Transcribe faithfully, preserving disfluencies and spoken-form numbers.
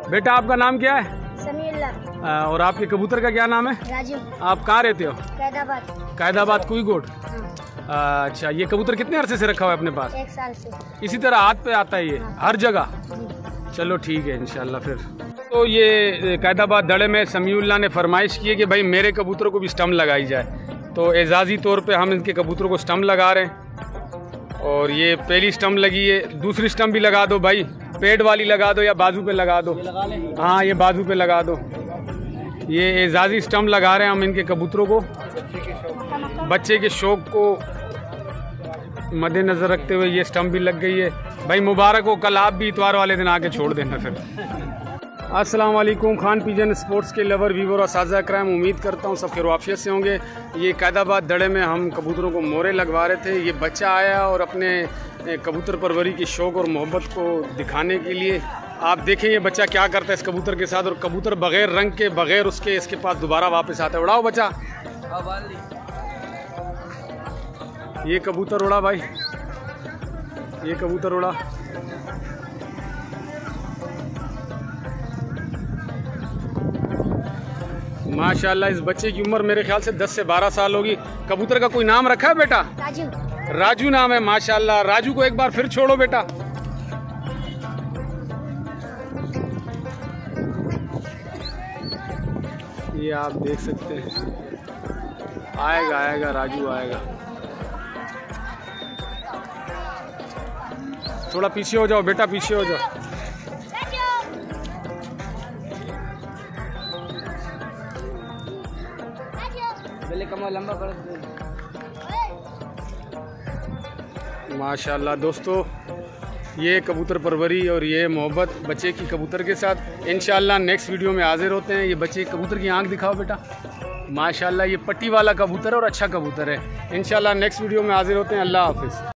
बेटा आपका नाम क्या है? समीउल्लाह। और आपके कबूतर का क्या नाम है? राजू। आप कहाँ रहते हो? कैदाबाद। कैदाबाद कुईकोट। हाँ। अच्छा, ये कबूतर कितने अरसे से रखा हुआ है अपने पास? एक साल से। इसी तरह हाथ पे आता है ये? हाँ। हर जगह? चलो ठीक है इंशाल्लाह। फिर तो ये कैदाबाद दड़े में समीउल्लाह ने फरमाइश की है कि भाई मेरे कबूतरों को भी स्टम्प लगाई जाए, तो एजाज़ी तौर पे हम इनके कबूतरों को स्टम्प लगा रहे हैं। और ये पहली स्टम्प लगी है, दूसरी स्टम्प भी लगा दो भाई, पेड़ वाली लगा दो या बाजू पे लगा दो। हाँ ये बाजू पे लगा दो। ये एजाज़ी स्टम्प लगा रहे हैं हम इनके कबूतरों को, बच्चे के शौक को मद्देनज़र रखते हुए ये स्टम्प भी लग गई है। भाई मुबारक हो, कल आप भी इतवार वाले दिन आके छोड़ देना। फिर अस्सलाम वालेकुम खान पिजन स्पोर्ट्स के लवर व्यूवर और साज़ा कराम, उम्मीद करता हूँ सब खैर आफियत से होंगे। ये कैदाबाद दड़े में हम कबूतरों को मोरे लगवा रहे थे। ये बच्चा आया और अपने कबूतर परवरी की शौक़ और मोहब्बत को दिखाने के लिए आप देखें ये बच्चा क्या करता है इस कबूतर के साथ। और कबूतर बग़ैर रंग के बग़ैर उसके इसके पास दोबारा वापस आता है। उड़ाओ बच्चा, ये कबूतर उड़ा भाई, ये कबूतर उड़ा। माशाल्लाह इस बच्चे की उम्र मेरे ख्याल से दस से बारह साल होगी। कबूतर का कोई नाम रखा है बेटा? राजू। राजू नाम है, माशाल्लाह। राजू को एक बार फिर छोड़ो बेटा। ये आप देख सकते हैं, आएगा आएगा राजू आएगा। थोड़ा पीछे हो जाओ बेटा, पीछे हो जाओ। लंबा कर। माशाल्लाह दोस्तों, ये कबूतर परवरी और ये मोहब्बत बच्चे की कबूतर के साथ इंशाल्लाह नेक्स्ट वीडियो में हाजिर होते हैं। ये बच्चे कबूतर की आंख दिखाओ बेटा, माशाल्लाह ये पट्टी वाला कबूतर है और अच्छा कबूतर है। इंशाल्लाह नेक्स्ट वीडियो में हाजिर होते हैं। अल्लाह हाफिज़।